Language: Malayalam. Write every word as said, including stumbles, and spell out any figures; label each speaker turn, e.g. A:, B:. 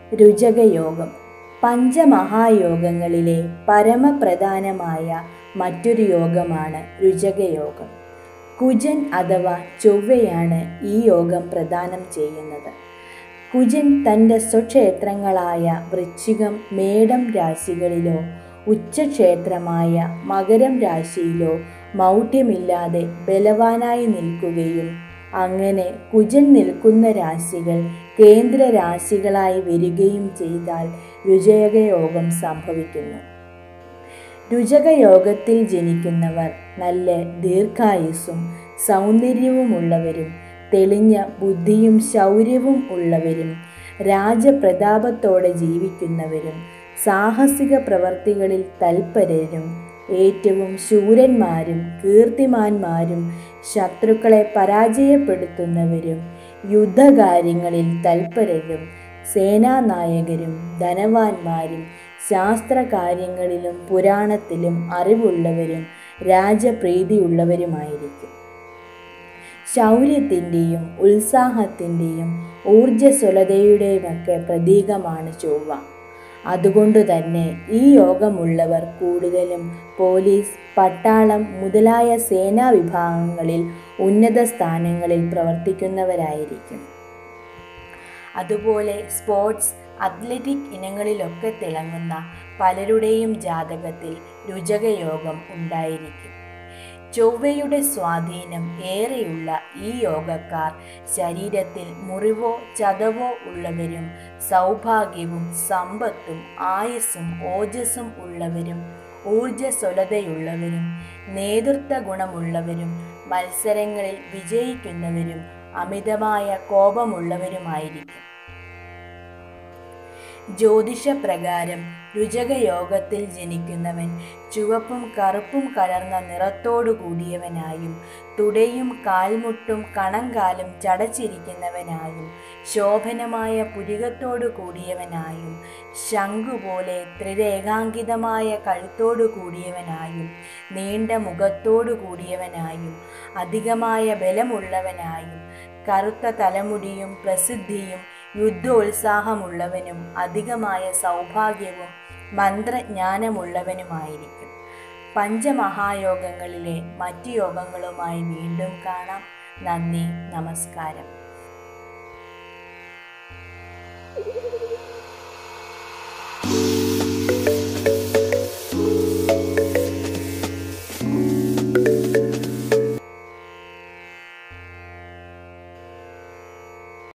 A: രുചകയോഗം പഞ്ചമഹായോഗങ്ങളിലെ പരമപ്രധാനമായ മറ്റൊരു യോഗമാണ് രുചകയോഗം. കുജൻ അഥവാ ചൊവ്വയാണ് ഈ യോഗം പ്രദാനം ചെയ്യുന്നത്. കുജൻ തൻ്റെ സ്വക്ഷേത്രങ്ങളായ വൃശ്ചികം, മേടം രാശികളിലോ ഉച്ചക്ഷേത്രമായ മകരം രാശിയിലോ മൗഢ്യമില്ലാതെ ബലവാനായി നിൽക്കുകയും അങ്ങനെ കുജൻ നിൽക്കുന്ന രാശികൾ കേന്ദ്ര രാശികളായി വരികയും ചെയ്താൽ രുചകയോഗം സംഭവിക്കുന്നു. രുചകയോഗത്തിൽ ജനിക്കുന്നവർ നല്ല ദീർഘായുസ്സും സൗന്ദര്യവുമുള്ളവരും തെളിഞ്ഞ ബുദ്ധിയും ശൗര്യവും ഉള്ളവരും രാജപ്രതാപത്തോടെ ജീവിക്കുന്നവരും സാഹസിക പ്രവർത്തികളിൽ തൽപരരും ഏറ്റവും ശൂരന്മാരും കീർത്തിമാന്മാരും ശത്രുക്കളെ പരാജയപ്പെടുത്തുന്നവരും യുദ്ധകാര്യങ്ങളിൽ തൽപരരും സേനാനായകരും ധനവാന്മാരും ശാസ്ത്രകാര്യങ്ങളിലും പുരാണത്തിലും അറിവുള്ളവരും രാജപ്രീതിയുള്ളവരുമായിരിക്കും. ശൗര്യത്തിൻ്റെയും ഉത്സാഹത്തിൻ്റെയും ഊർജ്ജസ്വലതയുടെയുമൊക്കെ പ്രതീകമാണ് ചൊവ്വ. അതുകൊണ്ടുതന്നെ ഈ യോഗമുള്ളവർ കൂടുതലും പോലീസ്, പട്ടാളം മുതലായ സേനാ വിഭാഗങ്ങളിൽ ഉന്നത സ്ഥാനങ്ങളിൽ പ്രവർത്തിക്കുന്നവരായിരിക്കും. അതുപോലെ സ്പോർട്സ്, അത്ലറ്റിക് ഇനങ്ങളിലൊക്കെ തിളങ്ങുന്ന പലരുടെയും ജാതകത്തിൽ രുചകയോഗം ഉണ്ടായിരിക്കും. ചൊവ്വയുടെ സ്വാധീനം ഏറെയുള്ള ഈ യോഗക്കാർ ശരീരത്തിൽ മുറിവോ ചതവോ ഉള്ളവരും സൗഭാഗ്യവും സമ്പത്തും ആയുസ്സും ഓജസ്സും ഉള്ളവരും ഊർജ്ജസ്വലതയുള്ളവരും നേതൃത്വ ഗുണമുള്ളവരും മത്സരങ്ങളിൽ വിജയിക്കുന്നവരും അമിതമായ കോപമുള്ളവരുമായിരിക്കും. ജ്യോതിഷപ്രകാരം രുചകയോഗത്തിൽ ജനിക്കുന്നവൻ ചുവപ്പും കറുപ്പും കലർന്ന നിറത്തോടു കൂടിയവനായും തുടയും കാൽമുട്ടും കണങ്കാലും ചടച്ചിരിക്കുന്നവനായും ശോഭനമായ പുരികത്തോടു കൂടിയവനായും ശംഖുപോലെ ത്രിരേഖാങ്കിതമായ കഴുത്തോടു കൂടിയവനായും നീണ്ട മുഖത്തോടു കൂടിയവനായും അധികമായ ബലമുള്ളവനായും കറുത്ത തലമുടിയും പ്രസിദ്ധിയും യുദ്ധോത്സാഹമുള്ളവനും അധികമായ സൗഭാഗ്യവും മന്ത്രജ്ഞാനമുള്ളവനുമായിരിക്കും. പഞ്ചമഹായോഗങ്ങളിലെ മറ്റു യോഗങ്ങളുമായി വീണ്ടും കാണാം. നന്ദി, നമസ്കാരം.